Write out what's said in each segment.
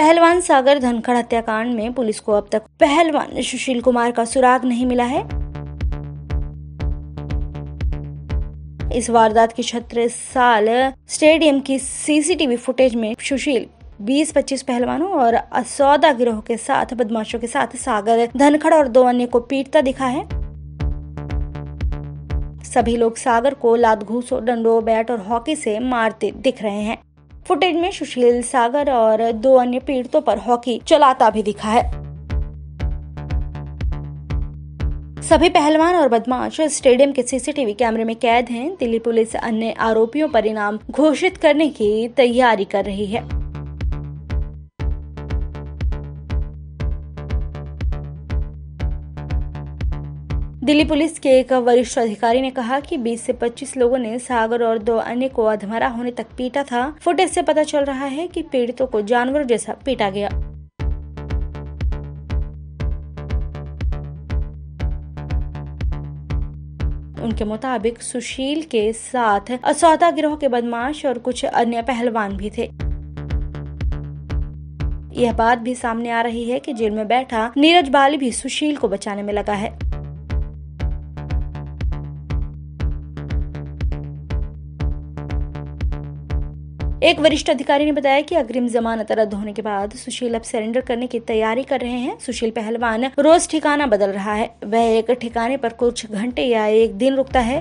पहलवान सागर धनखड़ हत्याकांड में पुलिस को अब तक पहलवान सुशील कुमार का सुराग नहीं मिला है। इस वारदात की 36 साल स्टेडियम की सीसीटीवी फुटेज में सुशील 20-25 पहलवानों और असौदा गिरोह के साथ बदमाशों के साथ सागर धनखड़ और 2 अन्य को पीटता दिखा है। सभी लोग सागर को लात घूंसों, डंडों, बैट और हॉकी से मारते दिख रहे हैं। फुटेज में सुशील सागर और 2 अन्य पीड़ितों पर हॉकी चलाता भी दिखा है। सभी पहलवान और बदमाश स्टेडियम के सीसीटीवी कैमरे में कैद हैं। दिल्ली पुलिस अन्य आरोपियों पर इनाम घोषित करने की तैयारी कर रही है। दिल्ली पुलिस के एक वरिष्ठ अधिकारी ने कहा कि 20 से 25 लोगों ने सागर और 2 अन्य को अधमरा होने तक पीटा था। फुटेज से पता चल रहा है कि पीड़ितों को जानवरों जैसा पीटा गया। उनके मुताबिक सुशील के साथ असौदा गिरोह के बदमाश और कुछ अन्य पहलवान भी थे। यह बात भी सामने आ रही है कि जेल में बैठा नीरज बाली भी सुशील को बचाने में लगा है। एक वरिष्ठ अधिकारी ने बताया कि अग्रिम जमानत रद्द होने के बाद सुशील अब सरेंडर करने की तैयारी कर रहे हैं। सुशील पहलवान रोज ठिकाना बदल रहा है। वह एक ठिकाने पर कुछ घंटे या एक दिन रुकता है।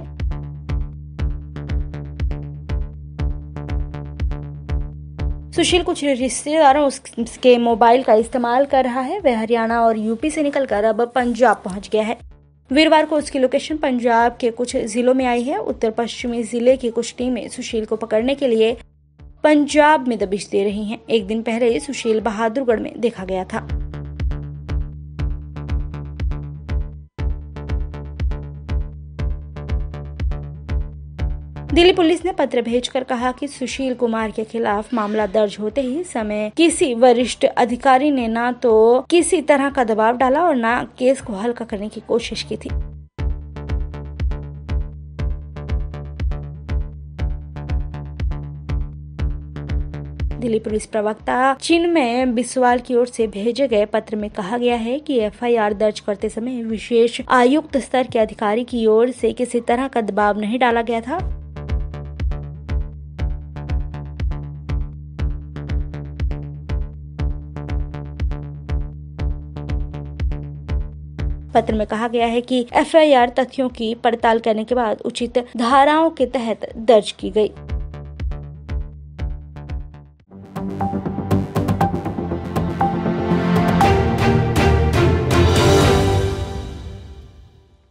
सुशील कुछ रिश्तेदारों उसके मोबाइल का इस्तेमाल कर रहा है। वह हरियाणा और यूपी से निकलकर अब पंजाब पहुंच गया है। वीरवार को उसकी लोकेशन पंजाब के कुछ जिलों में आई है। उत्तर पश्चिमी जिले की कुछ टीमें सुशील को पकड़ने के लिए पंजाब में दबिश दे रही हैं। एक दिन पहले सुशील बहादुरगढ़ में देखा गया था। दिल्ली पुलिस ने पत्र भेजकर कहा कि सुशील कुमार के खिलाफ मामला दर्ज होते ही समय किसी वरिष्ठ अधिकारी ने ना तो किसी तरह का दबाव डाला और ना केस को हल्का करने की कोशिश की थी। दिल्ली पुलिस प्रवक्ता चिन्मय बिस्वाल की ओर से भेजे गए पत्र में कहा गया है कि एफआईआर दर्ज करते समय विशेष आयुक्त स्तर के अधिकारी की ओर से किसी तरह का दबाव नहीं डाला गया था। पत्र में कहा गया है कि एफआईआर तथ्यों की पड़ताल करने के बाद उचित धाराओं के तहत दर्ज की गई।